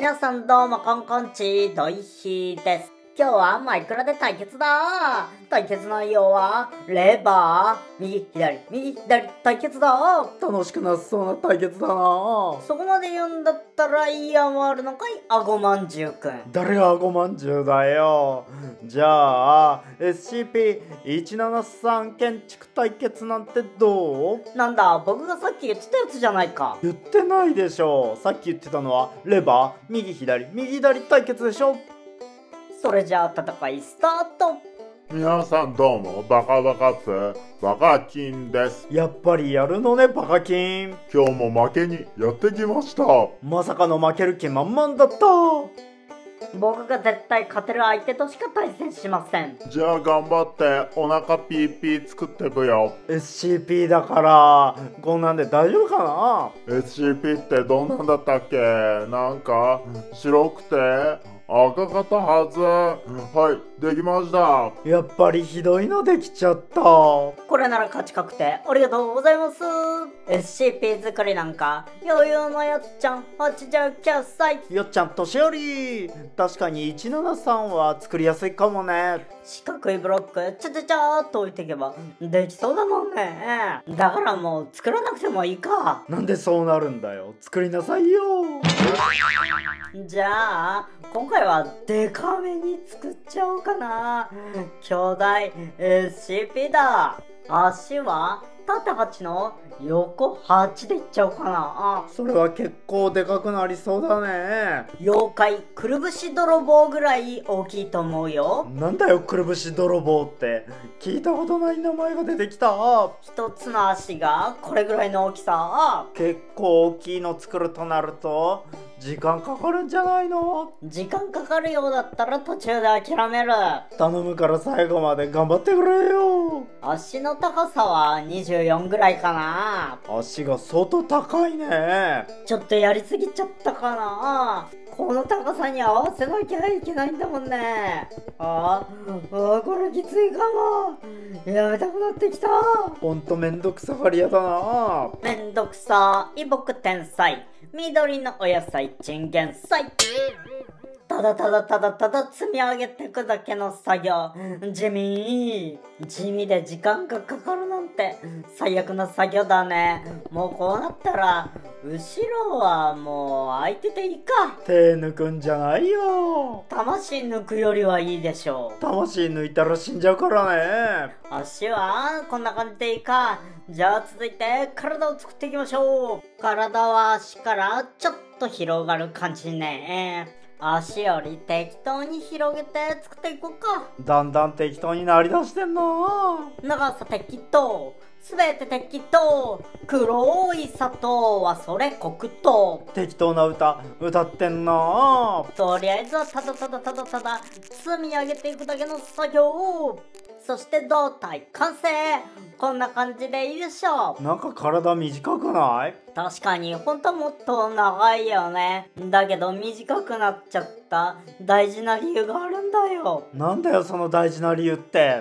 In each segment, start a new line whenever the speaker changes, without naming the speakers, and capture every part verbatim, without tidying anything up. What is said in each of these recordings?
皆さんどうもこんこんち、ドイヒです。今日はマイクラで対決だ。対決内容はレバー右左右左対決だ。
楽しくなさそうな対決だな。
そこまで言うんだったらいやもあるのかい、あごまんじゅうくん。
誰があごまんじゅうだよ。じゃあ エスシーピーいちななさん 建築対決なんてどう？
なんだ、僕がさっき言ってたやつじゃないか。
言ってないでしょ。さっき言ってたのはレバー右左右左対決でしょ。
それじゃあ戦いスタート。
皆さんどうも、バカバカツバカキンです。
やっぱりやるのねバカキン。
今日も負けにやってきました。
まさかの負ける気満々だった。
僕が絶対勝てる相手としか対戦しません。
じゃあ頑張ってお腹ピーピー作ってくよ。
エスシーピー だからこんなんで大丈夫か
エスシーピー ってどんなんだったっけ？なんか白くて赤かったはず。はい、できました。
な。やっぱりひどいのできちゃった。
これなら勝ち確定。ありがとうございます。 エスシーピー 作りなんか余裕のやっちゃんはちじゅうきゅうさい。
よっちゃん年寄り。確かにいちななさんは作りやすいかもね。
四角いブロックちゃちゃちゃーっと置いていけばできそうだもんね。だからもう作らなくてもいいか。
なんでそうなるんだよ。作りなさいよ。
じゃあ今回はデカめに作っちゃおうかな。巨大 エスシーピー だ。足は縦はちの横はちでいっちゃおうかな。
それは結構でかくなりそうだね。
妖怪くるぶし泥棒ぐらい大きいと思うよ。
なんだよくるぶし泥棒って。聞いたことない名前が出てきた。
一つの足がこれぐらいの大きさ。
結構大きいの作るとなると時間かかるんじゃないの？
時間かかるようだったら途中で諦める。
頼むから最後まで頑張ってくれよ。
足の高さはにじゅうよんぐらいかな。
足が相当高いね。
ちょっとやりすぎちゃったかな。この高さに合わせなきゃいけないんだもんね。ああ、これきついかも。やめたくなってきた。
ほんとめんどくさがり屋だな。
めんどくさい僕天才。緑のお野菜チンゲン菜。ただただただただ積み上げていくだけの作業。地味地味で時間がかかるなんて最悪な作業だね。もうこうなったら後ろはもう空いてていいか。
手抜くんじゃないよ。
魂抜くよりはいいでしょう。
魂抜いたら死んじゃうからね。
足はこんな感じでいいか。じゃあ続いて体を作っていきましょう。体は足からちょっと広がる感じね。足より適当に広げて作っていこうか。
だんだん適当になりだしてんな。
長さ適当、すべて適当、黒い砂糖はそれ黒糖。
適当な歌歌ってんな。
とりあえずはただただただただ積み上げていくだけの作業。そして胴体完成。こんな感じでいいでしょう。
なんか体短くない？
確かに本当はもっと長いよね。だけど短くなっちゃった大事な理由があるんだよ。
なんだよその大事な理由って。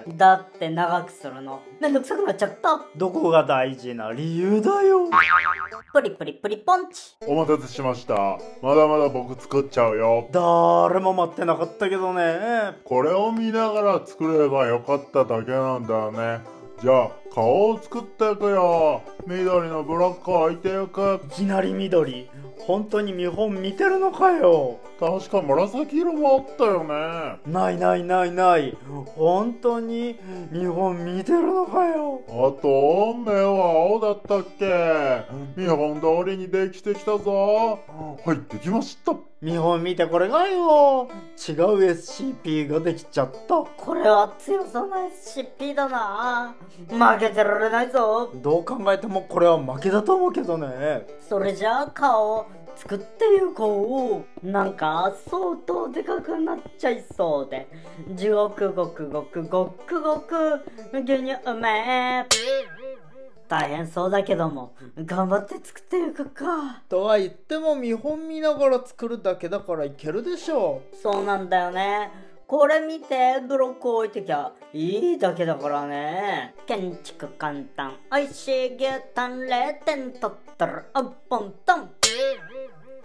だって長くするのめんどくさくなっちゃった。
どこが大事な理由だよ。
プリプリプリポンチ。
お待たせしました。まだまだ僕作っちゃうよ。
誰も待ってなかったけどね。
これを見ながら作ればよかっただけなんだね。じゃあ顔を作っていくよ。緑のブロックを置いていく。
いきなり緑。本当に見本見てるのかよ。
確か紫色もあったよね。
ないないないない。本当に見本見てるのかよ。
あと目は青だったっけ？見本通りにできてきたぞ。はい、できました。
見本見てこれがよ。違う エスシーピー ができちゃった。
これは強そうな エスシーピー だな。負けてられないぞ。
どう考えてもこれは負けだと思うけどね。
それじゃあ顔作っていこう。なんか相当でかくなっちゃいそうで。地獄ごくごくごくごく牛乳うめえ。大変そうだけども頑張って作っていくか。
とは言っても見本見ながら作るだけだからいけるでしょう。
そうなんだよね。これ見てブロック置いてきゃいいだけだからね。建築簡単おいしい牛タンれいてん取ったらあっぽんとん。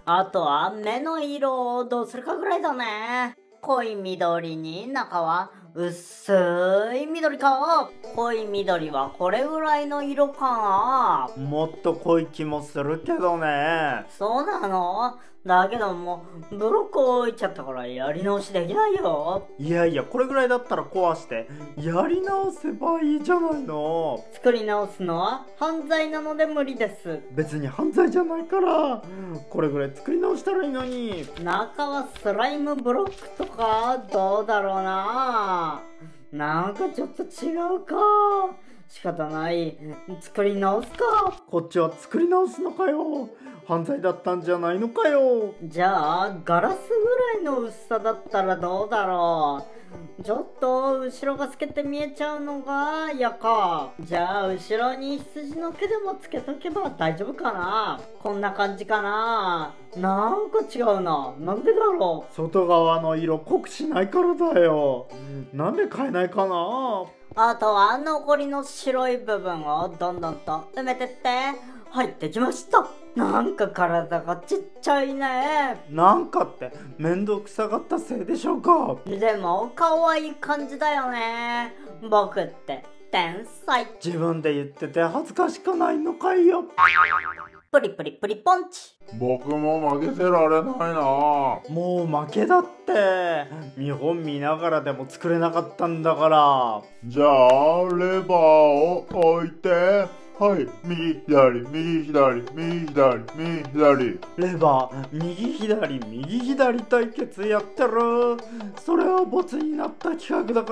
あとは目の色をどうするかぐらいだね。濃い緑に中は薄い緑か。濃い緑はこれぐらいの色かな。
もっと濃い気もするけどね。
そうなの？だけどもうブロック置いちゃったからやり直しできないよ。
いやいや、これぐらいだったら壊してやり直せばいいじゃないの。
作り直すのは犯罪なので無理です。
別に犯罪じゃないからこれぐらい作り直したらいいのに。
中はスライムブロックとかどうだろうな。なんかちょっと違うか。仕方ない。作り直すか。
こっちは作り直すのかよ。犯罪だったんじゃないのかよ。
じゃあガラスぐらいの薄さだったらどうだろう。ちょっと後ろが透けて見えちゃうのが嫌か。じゃあ後ろに羊の毛でもつけとけば大丈夫かな。こんな感じかな。なんか違うな。なんでだろう。
外側の色濃くしないからだよ。なんで変えないかな。
あとは残りの白い部分をどんどんと埋めてって。はい、できました。なんか体がちっちゃいね。
なんかってめんどくさがったせいでしょうか。
でも可愛い感じだよね。僕って天才。
自分で言ってて恥ずかしくないのかいよ。
プリプリプリポンチ。
僕も負けてられないな。
もう負けだって。見本見ながらでも作れなかったんだから。
じゃあレバーを置いて、はい、右左右左右左右左。
レバー右左右左対決やってる。それはボツになった企画だから。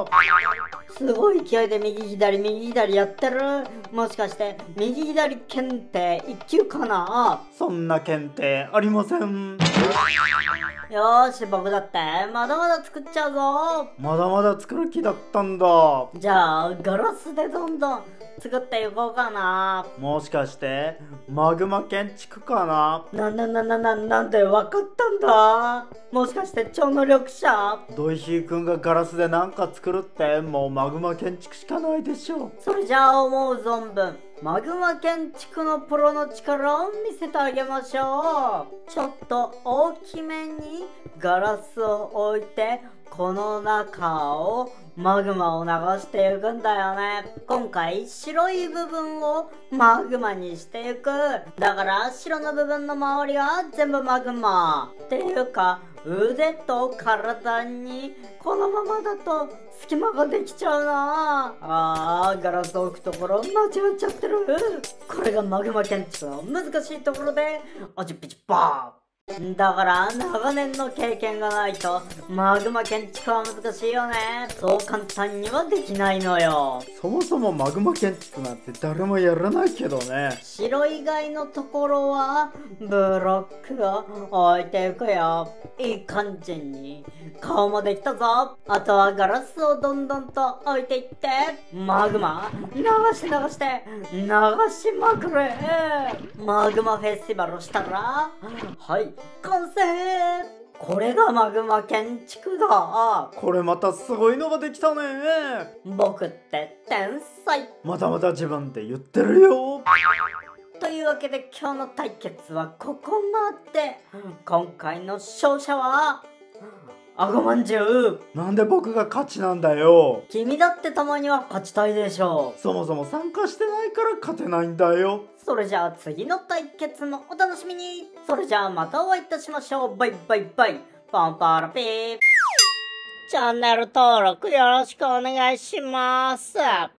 すごい勢いで右左右左やってる。もしかして右左検定いっ級かな。
そんな検定ありません。
よーし、僕だってまだまだ作っちゃうぞ。
まだまだ作る気だったんだ。
じゃあガラスでどんどん作っていこうかな。
もしかしてマグマ建築かな。
ななななななんでわかったんだ。もしかして超能力者。
ドイヒーくんがガラスでなんか作るってもうマグマ建築しかないでしょ。
それじゃあ思う存分マグマ建築のプロの力を見せてあげましょう。ちょっと大きめにガラスを置いてこの中をマグマを流していくんだよね。今回白い部分をマグマにしていく。だから白の部分の周りは全部マグマっていうか、腕と体にこのままだと隙間ができちゃうなあ。ーガラスを置くところ間違っちゃってる。これがマグマ建築の難しいところでおちっぴちバー。だから長年の経験がないとマグマ建築は難しいよね。そう簡単にはできないのよ。
そもそもマグマ建築なんて誰もやらないけどね。
白以外のところはブロックを置いていくよ。いい感じに顔もできたぞ。あとはガラスをどんどんと置いていってマグマ流して流して流しまくれ。マグマフェスティバルをしたらはい完成。これがマグマ建築だ。
これまたすごいのができたね。
僕って天才。
まだまだ自分で言ってるよ。
というわけで今日の対決はここまで。今回の勝者はあごまんじゅう。
なんで僕が勝ちなんだよ。
君だってたまには勝ちたいでしょう。
そもそも参加してないから勝てないんだよ。
それじゃあ次の対決もお楽しみに。それじゃあまたお会いいたしましょう。バイバイバイ。パンパラピー。チャンネル登録よろしくお願いします。